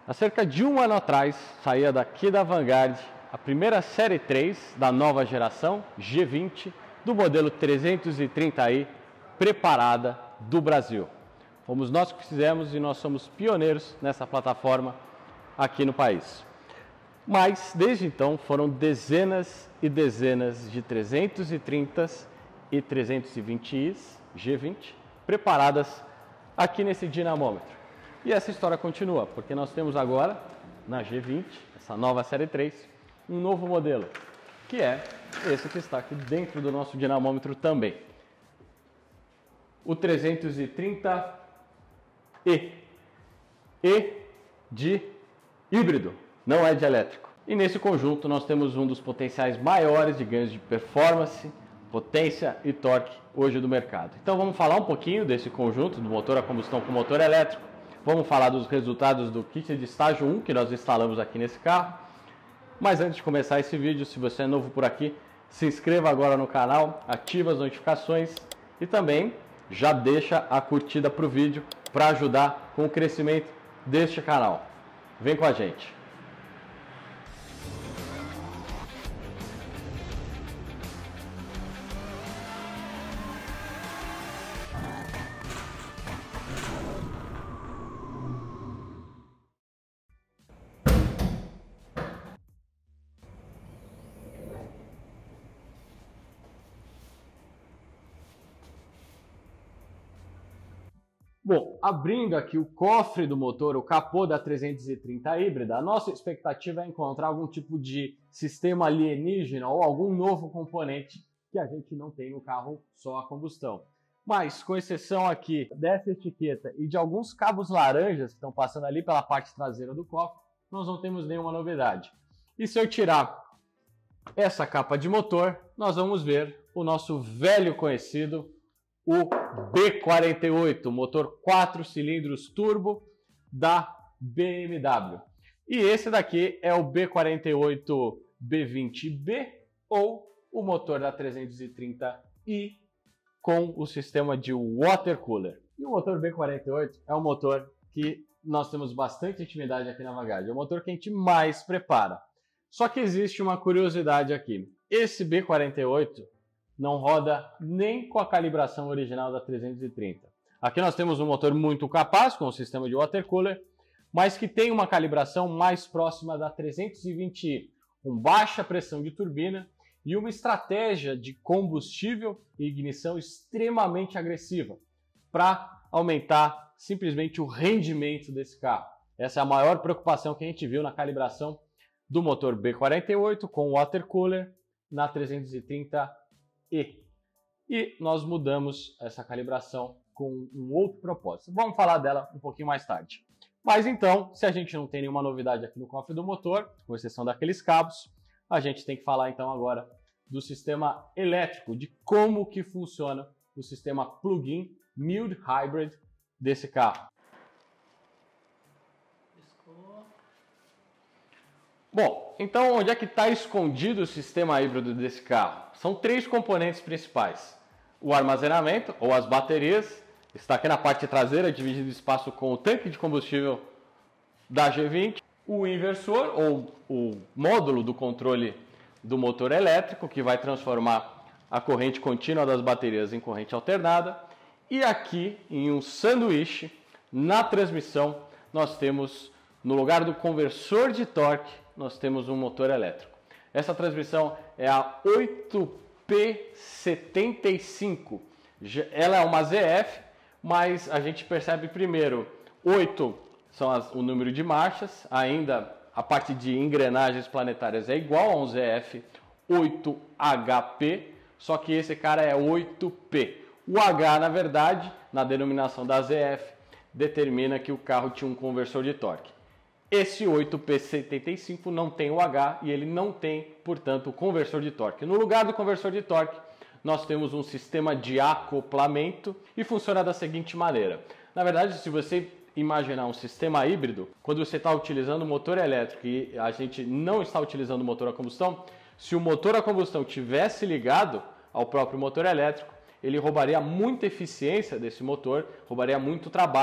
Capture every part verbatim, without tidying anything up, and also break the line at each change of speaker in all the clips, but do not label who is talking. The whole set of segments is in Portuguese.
Há cerca de um ano atrás, saía daqui da Vanguard a primeira série três da nova geração G vinte do modelo trezentos e trinta i preparada do Brasil. Fomos nós que fizemos e nós somos pioneiros nessa plataforma aqui no país. Mas, desde então, foram dezenas e dezenas de trezentos e trinta e trezentos e vinte i's G vinte preparadas aqui nesse dinamômetro. E essa história continua, porque nós temos agora, na G vinte, essa nova série três, um novo modelo, que é esse que está aqui dentro do nosso dinamômetro também. O trezentos e trinta i. E de híbrido, não é de elétrico. E nesse conjunto nós temos um dos potenciais maiores de ganhos de performance, potência e torque hoje do mercado. Então vamos falar um pouquinho desse conjunto do motor a combustão com motor elétrico. Vamos falar dos resultados do kit de estágio um que nós instalamos aqui nesse carro. Mas antes de começar esse vídeo, se você é novo por aqui, se inscreva agora no canal, ative as notificações e também já deixa a curtida para o vídeo para ajudar com o crescimento deste canal. Vem com a gente! Bom, abrindo aqui o cofre do motor, o capô da trezentos e trinta híbrida, a nossa expectativa é encontrar algum tipo de sistema alienígena ou algum novo componente que a gente não tem no carro só a combustão. Mas, com exceção aqui dessa etiqueta e de alguns cabos laranjas que estão passando ali pela parte traseira do cofre, nós não temos nenhuma novidade. E se eu tirar essa capa de motor, nós vamos ver o nosso velho conhecido, o B quarenta e oito, motor quatro cilindros turbo da B M W. E esse daqui é o B quarenta e oito B vinte B ou o motor da trezentos e trinta i com o sistema de water cooler. E o motor B quarenta e oito é um motor que nós temos bastante intimidade aqui na Vanguard, é o motor que a gente mais prepara. Só que existe uma curiosidade aqui. Esse B quarenta e oito não roda nem com a calibração original da trezentos e trinta. Aqui nós temos um motor muito capaz, com o sistema de water cooler, mas que tem uma calibração mais próxima da trezentos e vinte i, com baixa pressão de turbina e uma estratégia de combustível e ignição extremamente agressiva, para aumentar simplesmente o rendimento desse carro. Essa é a maior preocupação que a gente viu na calibração do motor B quarenta e oito com water cooler na trezentos e trinta i. E nós mudamos essa calibração com um outro propósito. Vamos falar dela um pouquinho mais tarde. Mas então, se a gente não tem nenhuma novidade aqui no cofre do motor, com exceção daqueles cabos, a gente tem que falar então agora do sistema elétrico, de como que funciona o sistema plug-in mild hybrid desse carro. Bom, então onde é que está escondido o sistema híbrido desse carro? São três componentes principais. O armazenamento, ou as baterias, está aqui na parte traseira, dividido o espaço com o tanque de combustível da G vinte. O inversor, ou o módulo do controle do motor elétrico, que vai transformar a corrente contínua das baterias em corrente alternada. E aqui, em um sanduíche, na transmissão, nós temos, no lugar do conversor de torque, nós temos um motor elétrico. Essa transmissão é a oito P setenta e cinco. Ela é uma Z F, mas a gente percebe primeiro, oito são as, o número de marchas, ainda a parte de engrenagens planetárias é igual a um Z F oito H P, só que esse cara é oito P. O H, na verdade, na denominação da Z F, determina que o carro tinha um conversor de torque. Esse oito P setenta e cinco não tem o H e ele não tem, portanto, o conversor de torque. No lugar do conversor de torque, nós temos um sistema de acoplamento e funciona da seguinte maneira. Na verdade, se você imaginar um sistema híbrido, quando você está utilizando o motor elétrico e a gente não está utilizando o motor a combustão, se o motor a combustão tivesse ligado ao próprio motor elétrico, ele roubaria muita eficiência desse motor, roubaria muito trabalho,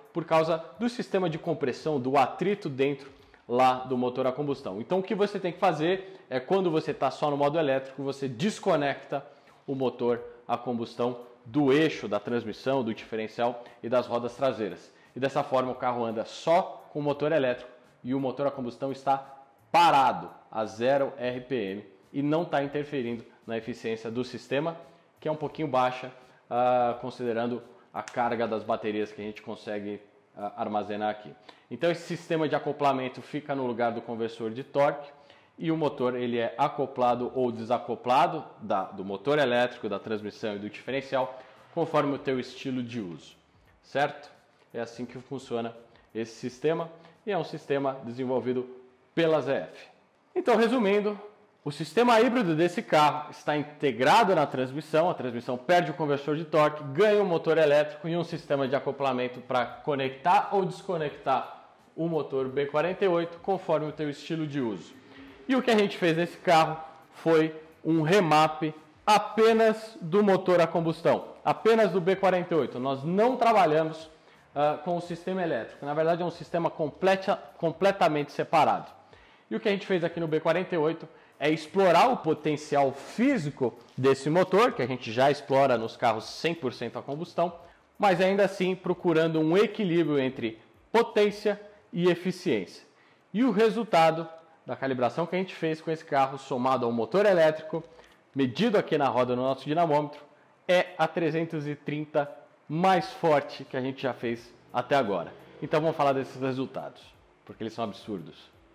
por causa do sistema de compressão, do atrito dentro lá do motor a combustão. Então o que você tem que fazer é, quando você está só no modo elétrico, você desconecta o motor a combustão do eixo da transmissão, do diferencial e das rodas traseiras. E dessa forma o carro anda só com o motor elétrico e o motor a combustão está parado a zero R P M e não está interferindo na eficiência do sistema, que é um pouquinho baixa, uh, considerando a carga das baterias que a gente consegue uh, armazenar aqui. Então esse sistema de acoplamento fica no lugar do conversor de torque e o motor ele é acoplado ou desacoplado da, do motor elétrico, da transmissão e do diferencial, conforme o teu estilo de uso, certo? É assim que funciona esse sistema e é um sistema desenvolvido pela Z F. Então, resumindo, o sistema híbrido desse carro está integrado na transmissão, a transmissão perde o conversor de torque, ganha um motor elétrico e um sistema de acoplamento para conectar ou desconectar o motor B quarenta e oito conforme o teu estilo de uso. E o que a gente fez nesse carro foi um remap apenas do motor a combustão, apenas do B quarenta e oito. Nós não trabalhamos uh, com o sistema elétrico, na verdade é um sistema completa, completamente separado. E o que a gente fez aqui no B quarenta e oito é explorar o potencial físico desse motor, que a gente já explora nos carros cem por cento a combustão, mas ainda assim procurando um equilíbrio entre potência e eficiência. E o resultado da calibração que a gente fez com esse carro, somado ao motor elétrico, medido aqui na roda no nosso dinamômetro, é a trezentos e trinta mais forte que a gente já fez até agora. Então vamos falar desses resultados, porque eles são absurdos.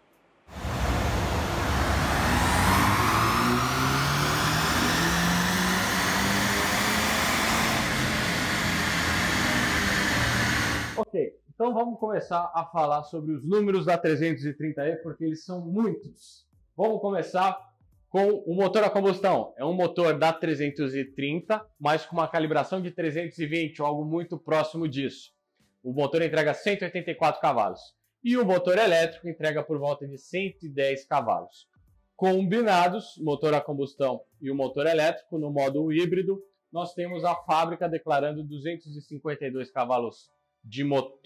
Ok, então vamos começar a falar sobre os números da trezentos e trinta E, porque eles são muitos. Vamos começar com o motor a combustão. É um motor da trezentos e trinta, mas com uma calibração de trezentos e vinte, ou algo muito próximo disso. O motor entrega cento e oitenta e quatro cavalos. E o motor elétrico entrega por volta de cento e dez cavalos. Combinados, motor a combustão e o motor elétrico, no modo híbrido, nós temos a fábrica declarando duzentos e cinquenta e dois cavalos de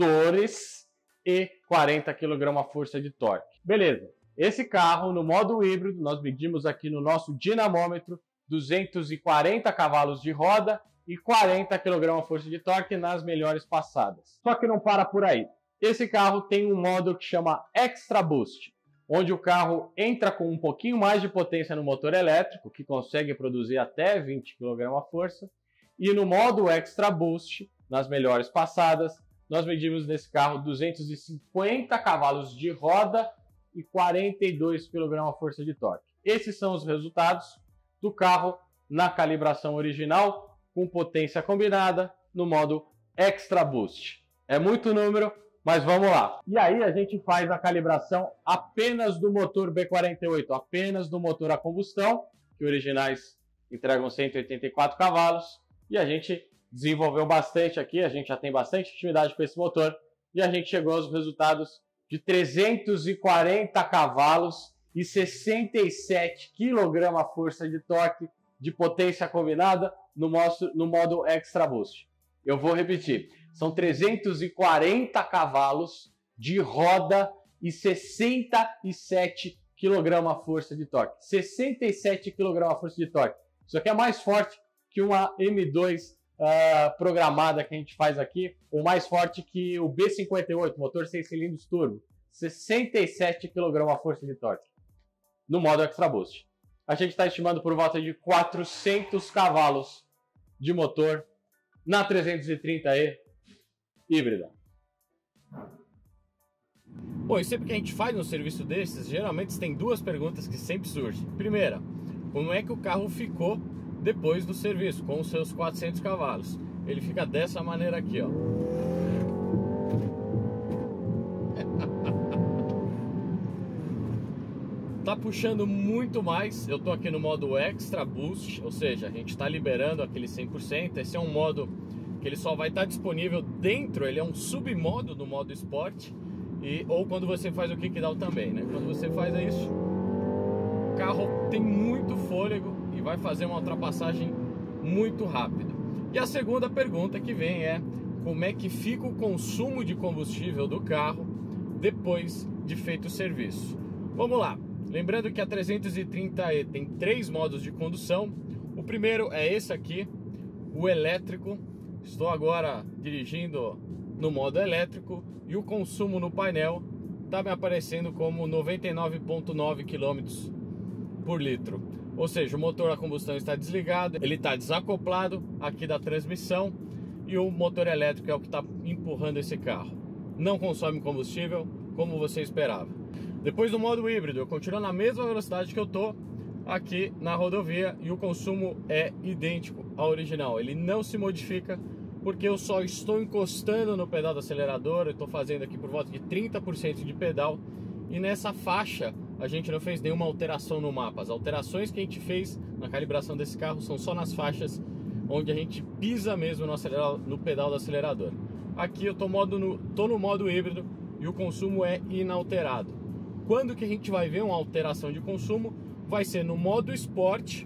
motores e quarenta quilograma-força de torque. Beleza, esse carro no modo híbrido, nós medimos aqui no nosso dinamômetro duzentos e quarenta cavalos de roda e quarenta quilograma-força de torque nas melhores passadas. Só que não para por aí. Esse carro tem um modo que chama Extra Boost, onde o carro entra com um pouquinho mais de potência no motor elétrico, que consegue produzir até vinte quilograma-força, e no modo Extra Boost, nas melhores passadas, nós medimos nesse carro duzentos e cinquenta cavalos de roda e quarenta e dois quilograma-força de torque. Esses são os resultados do carro na calibração original, com potência combinada, no modo Extra Boost. É muito número, mas vamos lá. E aí a gente faz a calibração apenas do motor B quarenta e oito, apenas do motor a combustão, que originais entregam cento e oitenta e quatro cavalos, e a gente desenvolveu bastante aqui, a gente já tem bastante intimidade com esse motor, e a gente chegou aos resultados de trezentos e quarenta cavalos e sessenta e sete quilograma-força de torque de potência combinada no modo, no modo Extra Boost. Eu vou repetir, são trezentos e quarenta cavalos de roda e sessenta e sete quilograma-força de torque. sessenta e sete quilograma-força de torque. Isso aqui é mais forte que uma M dois Uh, programada que a gente faz aqui, ou mais forte que o B cinquenta e oito, motor seis cilindros turbo, sessenta e sete quilograma-força de torque, no modo Extra Boost. A gente está estimando por volta de quatrocentos cavalos de motor na trezentos e trinta E híbrida.
Bom, e sempre que a gente faz um serviço desses, geralmente tem duas perguntas que sempre surgem. Primeira, como é que o carro ficou depois do serviço, com os seus quatrocentos cavalos? Ele fica dessa maneira aqui, ó. Tá puxando muito mais. Eu tô aqui no modo Extra Boost, ou seja, a gente tá liberando aquele cem por cento. Esse é um modo que ele só vai estar disponível dentro, ele é um submodo do modo Sport, e, ou quando você faz o kickdown também, né? Quando você faz isso, o carro tem muito fôlego e vai fazer uma ultrapassagem muito rápida. E a segunda pergunta que vem é como é que fica o consumo de combustível do carro depois de feito o serviço. Vamos lá, lembrando que a trezentos e trinta e tem três modos de condução. O primeiro é esse aqui, o elétrico. Estou agora dirigindo no modo elétrico e o consumo no painel está me aparecendo como noventa e nove vírgula nove quilômetros por litro. Ou seja, o motor a combustão está desligado, ele está desacoplado aqui da transmissão e o motor elétrico é o que está empurrando esse carro. Não consome combustível como você esperava. Depois do modo híbrido, eu continuo na mesma velocidade que eu estou aqui na rodovia e o consumo é idêntico ao original. Ele não se modifica porque eu só estou encostando no pedal do acelerador. Eu estou fazendo aqui por volta de trinta por cento de pedal e nessa faixa a gente não fez nenhuma alteração no mapa. As alterações que a gente fez na calibração desse carro são só nas faixas onde a gente pisa mesmo no, no pedal do acelerador. Aqui eu tô, modo no, tô no modo híbrido e o consumo é inalterado. Quando que a gente vai ver uma alteração de consumo? Vai ser no modo Sport,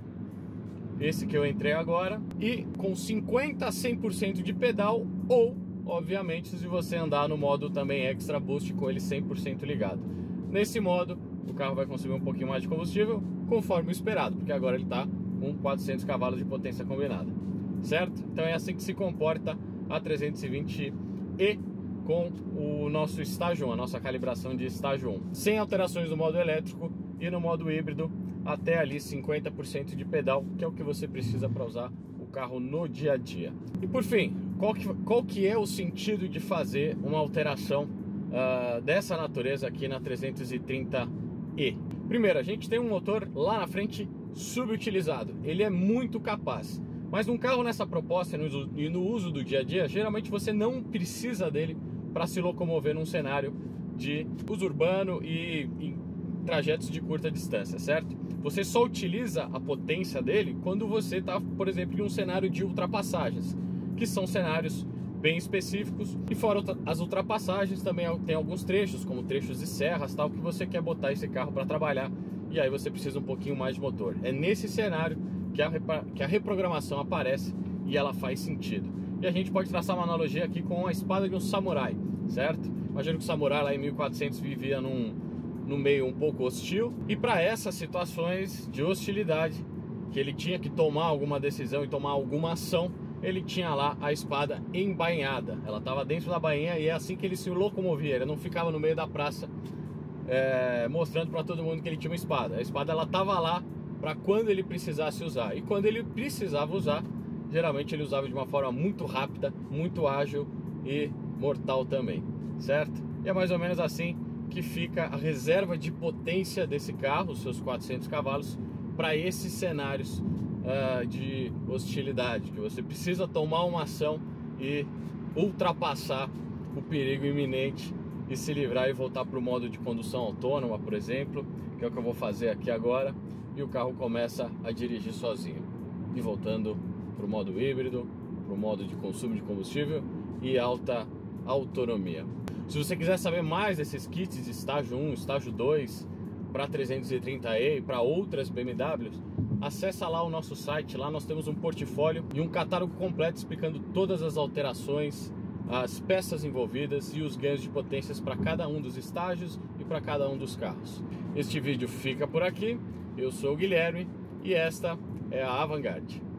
esse que eu entrei agora, e com cinquenta a cem por cento de pedal, ou, obviamente, se você andar no modo também Extra Boost com ele cem por cento ligado. Nesse modo, o carro vai consumir um pouquinho mais de combustível, conforme o esperado, porque agora ele está com quatrocentos cavalos de potência combinada, certo? Então é assim que se comporta a trezentos e vinte e com o nosso estágio um, a nossa calibração de estágio um, sem alterações no modo elétrico e no modo híbrido, até ali cinquenta por cento de pedal, que é o que você precisa para usar o carro no dia a dia. E por fim, qual que, qual que é o sentido de fazer uma alteração uh, dessa natureza aqui na trezentos e trinta e? Primeiro, a gente tem um motor lá na frente subutilizado, ele é muito capaz, mas num carro nessa proposta e no uso do dia a dia, geralmente você não precisa dele para se locomover num cenário de uso urbano e, e trajetos de curta distância, certo? Você só utiliza a potência dele quando você está, por exemplo, em um cenário de ultrapassagens, que são cenários bem específicos. E fora as ultrapassagens, também tem alguns trechos, como trechos de serras, tal, que você quer botar esse carro para trabalhar, e aí você precisa um pouquinho mais de motor. É nesse cenário que a, que a reprogramação aparece e ela faz sentido. E a gente pode traçar uma analogia aqui com a espada de um samurai, certo? Imagina que o samurai lá em mil e quatrocentos vivia num, num meio um pouco hostil, e para essas situações de hostilidade, que ele tinha que tomar alguma decisão e tomar alguma ação, ele tinha lá a espada embainhada. Ela estava dentro da bainha e é assim que ele se locomovia. Ele não ficava no meio da praça é, mostrando para todo mundo que ele tinha uma espada. A espada ela estava lá para quando ele precisasse usar. E quando ele precisava usar, geralmente ele usava de uma forma muito rápida, muito ágil e mortal também, certo? E é mais ou menos assim que fica a reserva de potência desse carro, os seus quatrocentos cavalos, para esses cenários uh, de hostilidade, que você precisa tomar uma ação e ultrapassar o perigo iminente e se livrar e voltar para o modo de condução autônoma, por exemplo, que é o que eu vou fazer aqui agora, e o carro começa a dirigir sozinho. E voltando para o modo híbrido, para o modo de consumo de combustível e alta autonomia. Se você quiser saber mais desses kits de estágio um, estágio dois para trezentos e trinta e e para outras B M Ws, acessa lá o nosso site. Lá nós temos um portfólio e um catálogo completo explicando todas as alterações, as peças envolvidas e os ganhos de potências para cada um dos estágios e para cada um dos carros. Este vídeo fica por aqui. Eu sou o Guilherme e esta é a Avantgarde.